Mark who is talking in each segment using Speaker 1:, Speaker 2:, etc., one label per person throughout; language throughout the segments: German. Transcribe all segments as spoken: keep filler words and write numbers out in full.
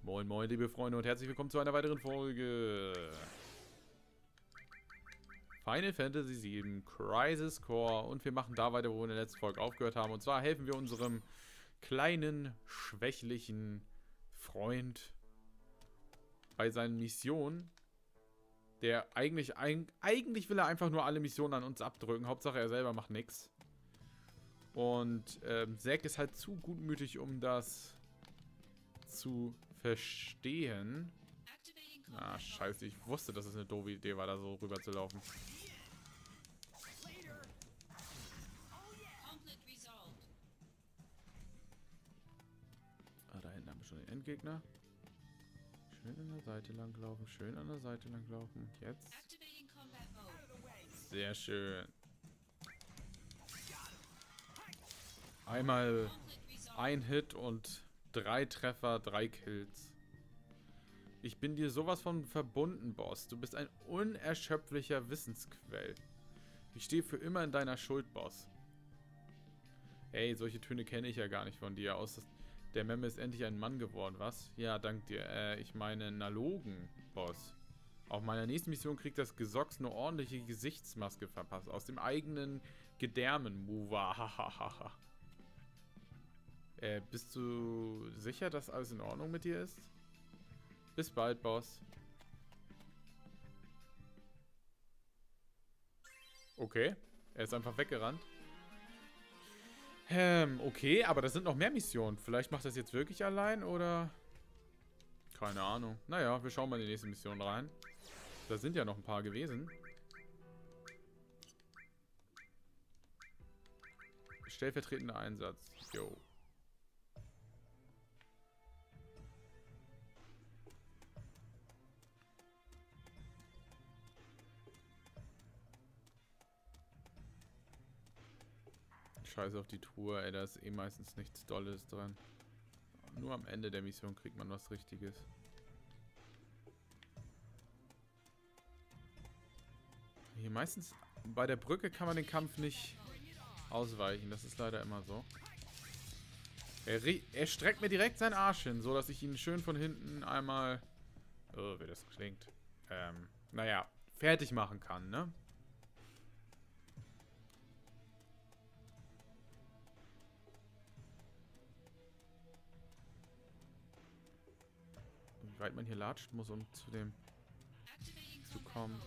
Speaker 1: Moin moin liebe Freunde und herzlich willkommen zu einer weiteren Folge Final Fantasy sieben Crisis Core und wir machen da weiter, wo wir in der letzten Folge aufgehört haben. Und zwar helfen wir unserem kleinen, schwächlichen Freund bei seinen Missionen. Der eigentlich, eigentlich will er einfach nur alle Missionen an uns abdrücken. Hauptsache er selber macht nichts. Und ähm, Zack ist halt zu gutmütig, um das zu verstehen. Ah, scheiße. Ich wusste, dass es eine doofe Idee war, da so rüber zu laufen. Ah, da hinten haben wir schon den Endgegner. Schön an der Seite lang laufen. Schön an der Seite lang laufen. Jetzt. Sehr schön. Einmal ein Hit und drei Treffer, drei Kills. Ich bin dir sowas von verbunden, Boss. Du bist ein unerschöpflicher Wissensquell. Ich stehe für immer in deiner Schuld, Boss. Ey, solche Töne kenne ich ja gar nicht von dir. Aus der Memme ist endlich ein Mann geworden, was? Ja, dank dir. Äh, ich meine Nalogen, Boss. Auf meiner nächsten Mission kriegt das Gesocks eine ordentliche Gesichtsmaske verpasst. Aus dem eigenen Gedärmen. Muwahahaha. Äh, bist du sicher, dass alles in Ordnung mit dir ist? Bis bald, Boss. Okay. Er ist einfach weggerannt. Ähm, okay, aber das sind noch mehr Missionen. Vielleicht macht er das jetzt wirklich allein, oder? Keine Ahnung. Naja, wir schauen mal in die nächste Mission rein. Da sind ja noch ein paar gewesen. Stellvertretender Einsatz. Jo. Scheiße auf die Tour, ey, da ist eh meistens nichts Dolles dran. Nur am Ende der Mission kriegt man was Richtiges. Hier meistens bei der Brücke kann man den Kampf nicht ausweichen, das ist leider immer so. Er, er streckt mir direkt seinen Arsch hin, so dass ich ihn schön von hinten einmal, oh, wie das klingt, ähm, naja, fertig machen kann, ne? Wie weit man hier latschen muss, um zu dem zu kommen.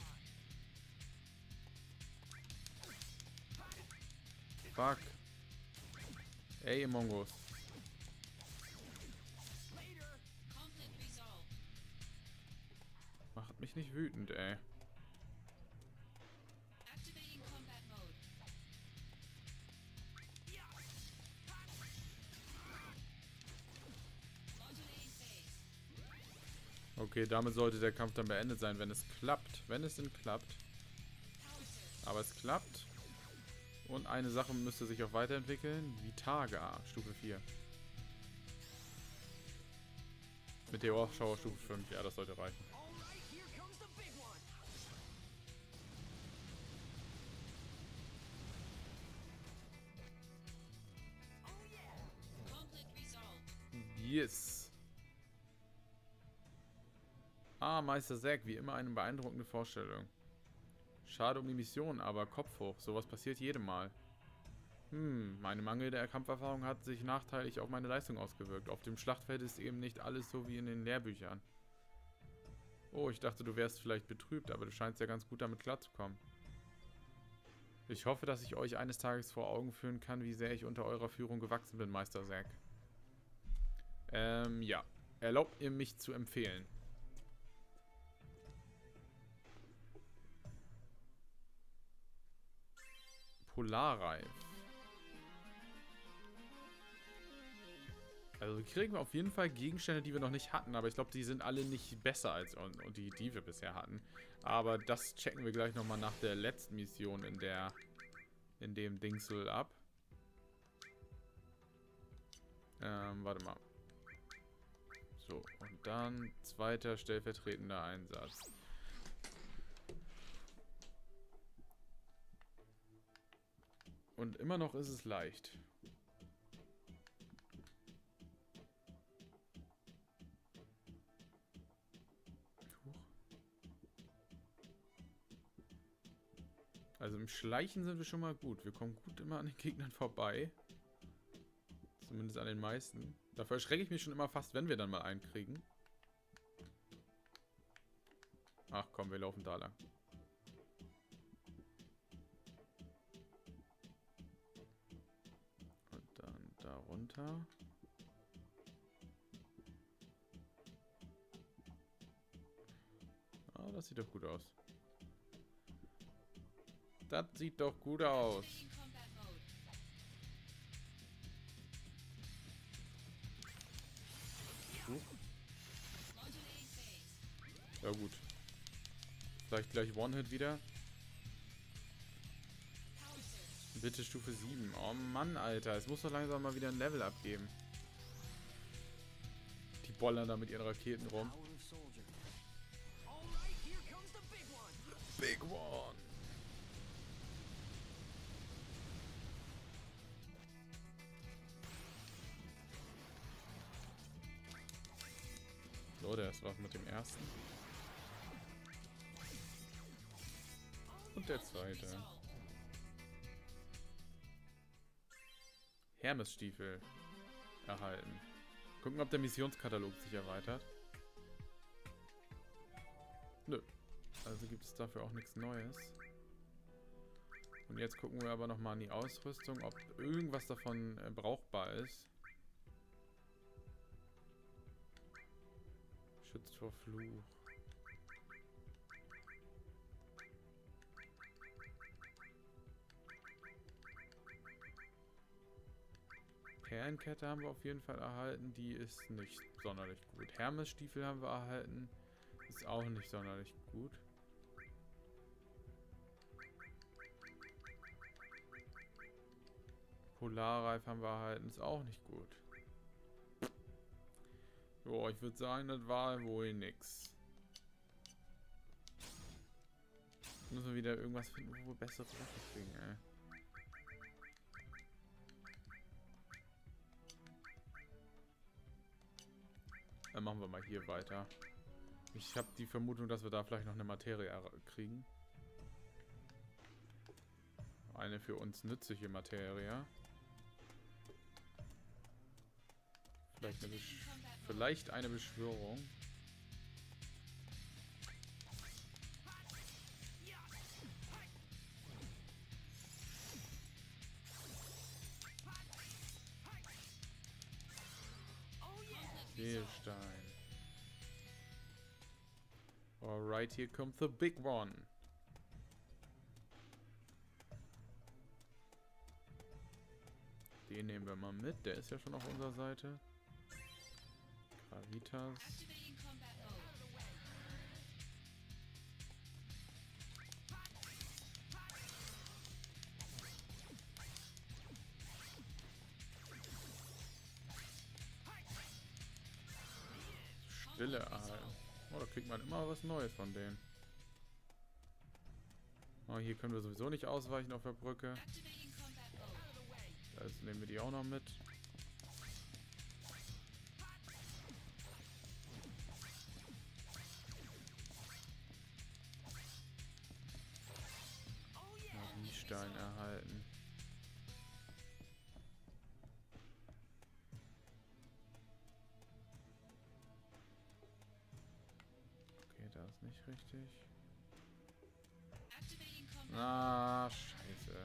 Speaker 1: Fuck. Ey, ihr Mongos. Macht mich nicht wütend, ey. Okay, damit sollte der Kampf dann beendet sein, wenn es klappt. Wenn es denn klappt. Aber es klappt. Und eine Sache müsste sich auch weiterentwickeln. Vitaga, Stufe vier. Mit der Ohrschauer Stufe fünf. Ja, das sollte reichen. Yes. Ah, Meister Zack, wie immer eine beeindruckende Vorstellung. Schade um die Mission, aber Kopf hoch. Sowas passiert jedem Mal. Hm, meine mangelnde Kampferfahrung hat sich nachteilig auf meine Leistung ausgewirkt. Auf dem Schlachtfeld ist eben nicht alles so wie in den Lehrbüchern. Oh, ich dachte, du wärst vielleicht betrübt, aber du scheinst ja ganz gut damit klarzukommen. Ich hoffe, dass ich euch eines Tages vor Augen führen kann, wie sehr ich unter eurer Führung gewachsen bin, Meister Zack. Ähm, ja. Erlaubt ihr mich zu empfehlen? Polarreif. Also kriegen wir auf jeden Fall Gegenstände, die wir noch nicht hatten. Aber ich glaube, die sind alle nicht besser als und die, die wir bisher hatten. Aber das checken wir gleich nochmal nach der letzten Mission in der in dem Dingsel ab. Ähm, warte mal. So, und dann zweiter stellvertretender Einsatz. Und immer noch ist es leicht. Also im Schleichen sind wir schon mal gut. Wir kommen gut immer an den Gegnern vorbei. Zumindest an den meisten. Dafür erschrecke ich mich schon immer fast, wenn wir dann mal einen kriegen. Ach komm, wir laufen da lang. Und dann da runter. Ah, das sieht doch gut aus. Das sieht doch gut aus. Uh. Ja gut. Vielleicht gleich One-Hit wieder. Bitte Stufe sieben. Oh Mann, Alter. Es muss doch langsam mal wieder ein Level abgeben. Die bollern da mit ihren Raketen rum. Big One. So, der ist was mit dem ersten. Und der zweite. Hermesstiefel erhalten. Gucken, ob der Missionskatalog sich erweitert. Nö. Also gibt es dafür auch nichts Neues. Und jetzt gucken wir aber nochmal an die Ausrüstung, ob irgendwas davon äh, brauchbar ist. Schützt vor Fluch. Perlenkette haben wir auf jeden Fall erhalten. Die ist nicht sonderlich gut. Hermesstiefel haben wir erhalten. Ist auch nicht sonderlich gut. Polarreif haben wir erhalten. Ist auch nicht gut. Jo, ich würde sagen, das war wohl nix. Müssen wir wieder irgendwas finden, wo wir bessere Sachen kriegen, ey. Dann machen wir mal hier weiter. Ich habe die Vermutung, dass wir da vielleicht noch eine Materie kriegen. Eine für uns nützliche Materie. Vielleicht eine, Besch vielleicht eine Beschwörung. Stein. Alright, hier kommt the big one. Den nehmen wir mal mit. Der ist ja schon auf unserer Seite. Gravitas. Stille erhalten. Oh, da kriegt man immer was Neues von denen. Oh, hier können wir sowieso nicht ausweichen auf der Brücke. Also nehmen wir die auch noch mit. Magiestein erhalten. Das ist nicht richtig. Ah, scheiße.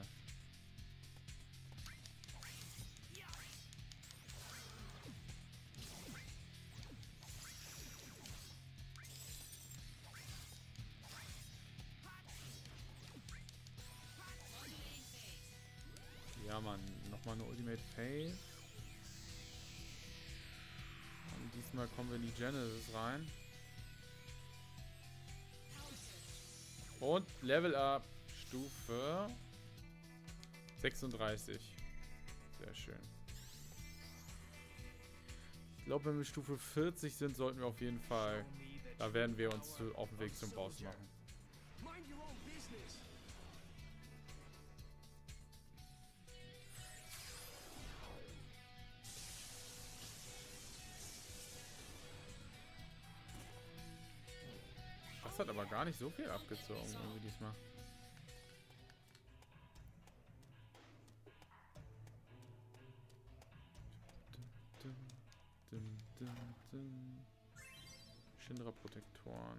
Speaker 1: Ja, Mann. Nochmal eine Ultimate Phase. Und diesmal kommen wir in die Genesis rein. Und Level Up. Stufe sechsunddreißig. Sehr schön. Ich glaube, wenn wir Stufe vierzig sind, sollten wir auf jeden Fall... Da werden wir uns zu, auf den Weg zum Boss machen. Das hat aber gar nicht so viel abgezogen irgendwie diesmal. Shinra-Protektoren.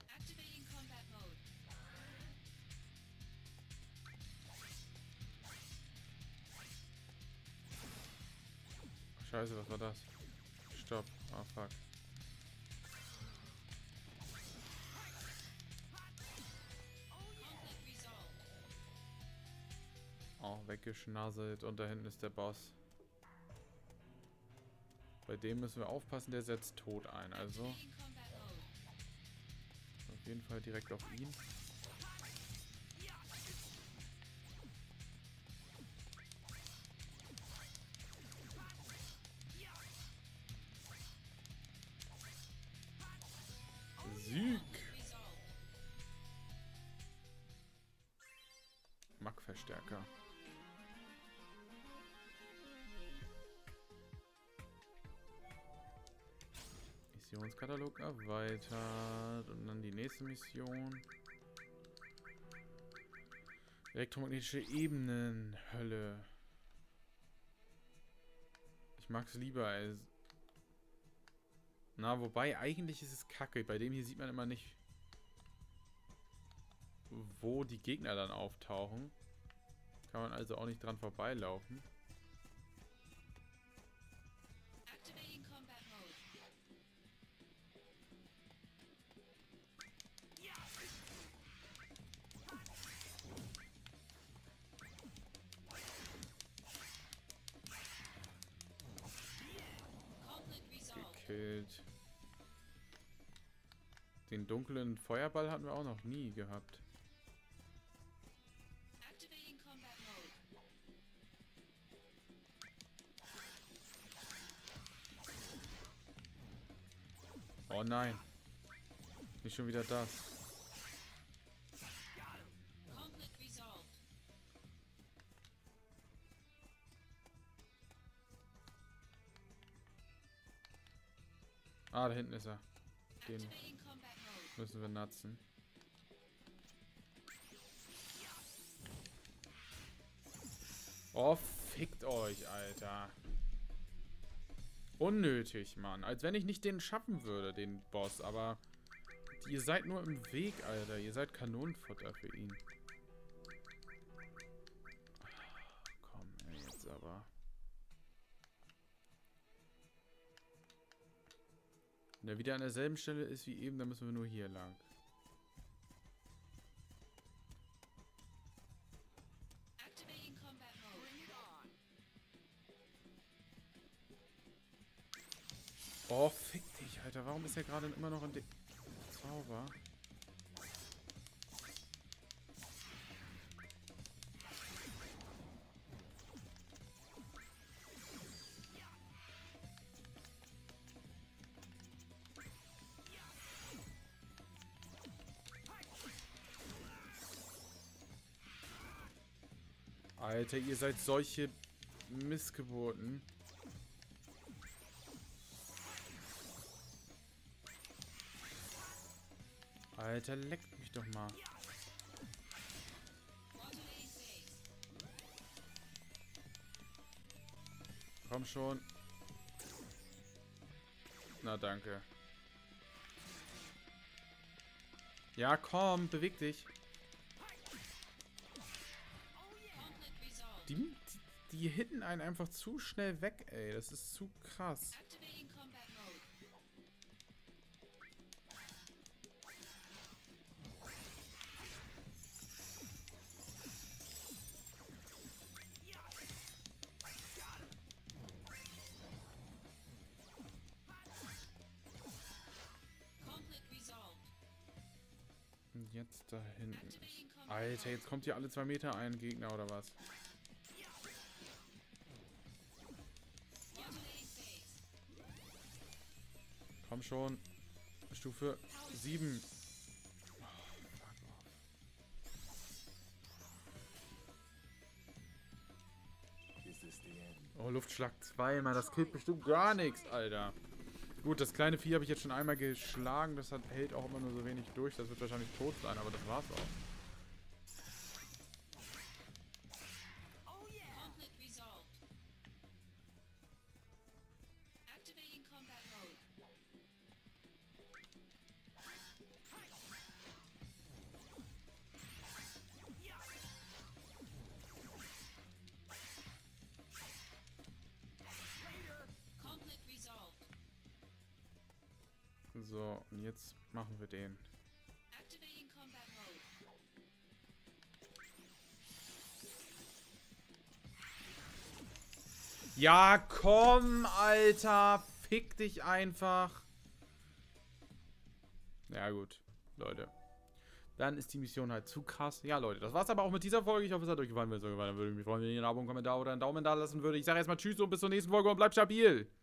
Speaker 1: Scheiße, was war das? Stopp. Ah, fuck. Auch weggeschnasselt und da hinten ist der Boss. Bei dem müssen wir aufpassen, der setzt tot ein. Also auf jeden Fall direkt auf ihn. Sieg! Mack-Verstärker. Missionskatalog erweitert. Und dann die nächste Mission. Elektromagnetische Ebenen. Hölle. Ich mag es lieber als... Na, wobei, eigentlich ist es kacke. Bei dem hier sieht man immer nicht, wo die Gegner dann auftauchen. Kann man also auch nicht dran vorbeilaufen. Gekillt. Den dunklen Feuerball hatten wir auch noch nie gehabt. Oh nein. Nicht schon wieder das. Ah, da hinten ist er. Den müssen wir natzen. Oh, fickt euch, Alter. Unnötig, Mann. Als wenn ich nicht den schaffen würde, den Boss. Aber ihr seid nur im Weg, Alter. Ihr seid Kanonenfutter für ihn. Komm, ey, jetzt aber. Wenn er wieder an derselben Stelle ist wie eben, dann müssen wir nur hier lang. Oh, fick dich, Alter. Warum ist er gerade immer noch in dem Zauber? Alter, ihr seid solche Missgeburten. Alter, leckt mich doch mal. Komm schon. Na, danke. Ja, komm, beweg dich. Die, die hitten einen einfach zu schnell weg, ey. Das ist zu krass. Und jetzt da hinten. Alter, jetzt kommt hier alle zwei Meter ein Gegner oder was? Komm schon. Stufe sieben. Oh, fuck off. Oh, Luftschlag zwei, Mann. Das killt bestimmt gar nichts, Alter. Gut, das kleine Vieh habe ich jetzt schon einmal geschlagen. Das hat, hält auch immer nur so wenig durch. Das wird wahrscheinlich tot sein, aber das war's auch. So, und jetzt machen wir den. Ja, komm, Alter. Fick dich einfach. Ja, gut, Leute. Dann ist die Mission halt zu krass. Ja, Leute, das war's aber auch mit dieser Folge. Ich hoffe, es hat euch gefallen. Wenn es euch gefallen hat, würde ich mich freuen, wenn ihr ein Abo, einen Kommentar oder einen Daumen da lassen würdet. Ich sage erstmal Tschüss und bis zur nächsten Folge und bleibt stabil.